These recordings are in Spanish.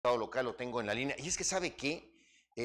Local lo tengo en la línea. Y es que, ¿sabe qué?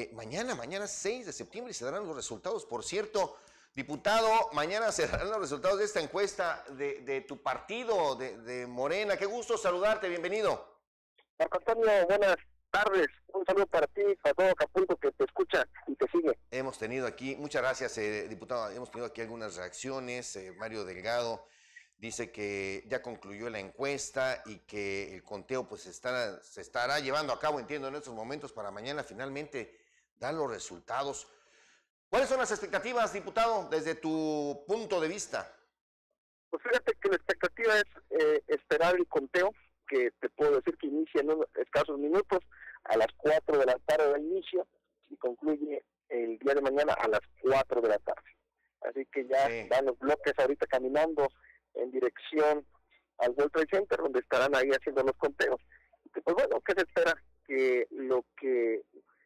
Mañana 6 de septiembre se darán los resultados. Por cierto, diputado, mañana se darán los resultados de esta encuesta de tu partido, de Morena. Qué gusto saludarte, bienvenido. Marco Antonio, buenas tardes. Un saludo para ti, para todo Acapulco que te escucha y te sigue. Hemos tenido aquí, muchas gracias, diputado, hemos tenido aquí algunas reacciones. Mario Delgado dice que ya concluyó la encuesta y que el conteo pues se estará llevando a cabo, entiendo, en estos momentos para mañana finalmente dar los resultados. ¿Cuáles son las expectativas, diputado, desde tu punto de vista? Pues fíjate que la expectativa es esperar el conteo, que te puedo decir que inicia en unos escasos minutos, a las 4 de la tarde de inicio, y concluye el día de mañana a las 4 de la tarde. Así que ya van los bloques ahorita caminando en dirección al World Trade Center, donde estarán ahí haciendo los conteos. Y pues bueno, ¿qué se espera? Que lo que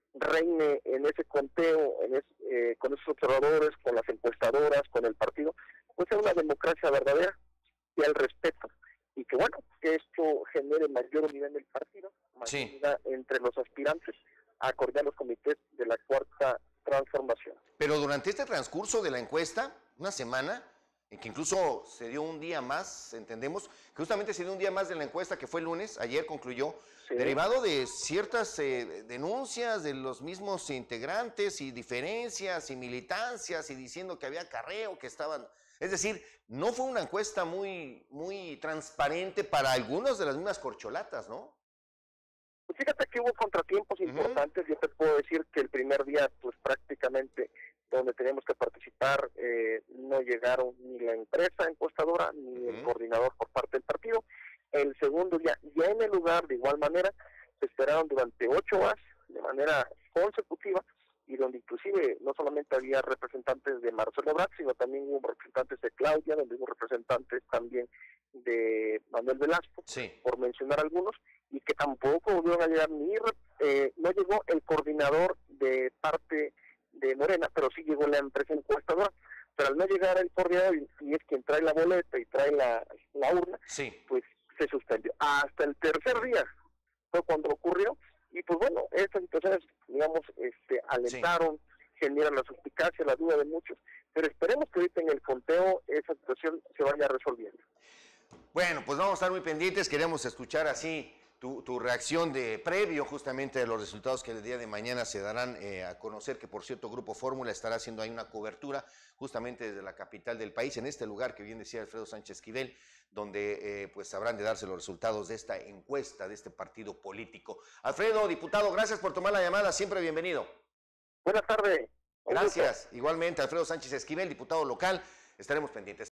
reine en ese conteo, con esos observadores, con las encuestadoras, con el partido, pues sea una democracia verdadera y al respeto. Y que bueno, que esto genere mayor unidad en el partido, mayor unidad entre los aspirantes a coordinar los comités de la Cuarta Transformación. Pero durante este transcurso de la encuesta, una semana, en que incluso se dio un día más, entendemos, que justamente se dio un día más de la encuesta que fue el lunes, ayer concluyó, derivado de ciertas denuncias de los mismos integrantes y diferencias y militancias y diciendo que había acarreo, que estaban... Es decir, no fue una encuesta muy transparente para algunos de las mismas corcholatas, ¿no? Pues fíjate que hubo contratiempos importantes. Yo te puedo decir que el primer día, pues prácticamente, donde teníamos que participar, no llegaron ni la empresa encuestadora ni el coordinador por parte del partido. El segundo día, ya en el lugar, de igual manera, se esperaron durante 8 horas, de manera consecutiva, y donde inclusive no solamente había representantes de Marcelo Ebrard, sino también hubo representantes de Claudia, donde hubo representantes también de Manuel Velasco, por mencionar algunos, y que tampoco volvieron a llegar no llegó el coordinador de parte de Morena, pero sí llegó la empresa encuestadora. Pero al no llegar el coordinador, y es quien trae la boleta y trae la urna, pues se suspendió. Hasta el tercer día fue cuando ocurrió, y pues bueno, estas situaciones, digamos, alentaron, generan la suspicacia, la duda de muchos, pero esperemos que ahorita en el conteo esa situación se vaya resolviendo. Bueno, pues vamos a estar muy pendientes, queremos escuchar así tu reacción de previo justamente de los resultados que el día de mañana se darán a conocer, que por cierto Grupo Fórmula estará haciendo ahí una cobertura justamente desde la capital del país, en este lugar que bien decía Alfredo Sánchez Esquivel, donde pues habrán de darse los resultados de esta encuesta, de este partido político. Alfredo, diputado, gracias por tomar la llamada, siempre bienvenido. Buenas tardes. Gracias, igualmente Alfredo Sánchez Esquivel, diputado local, estaremos pendientes.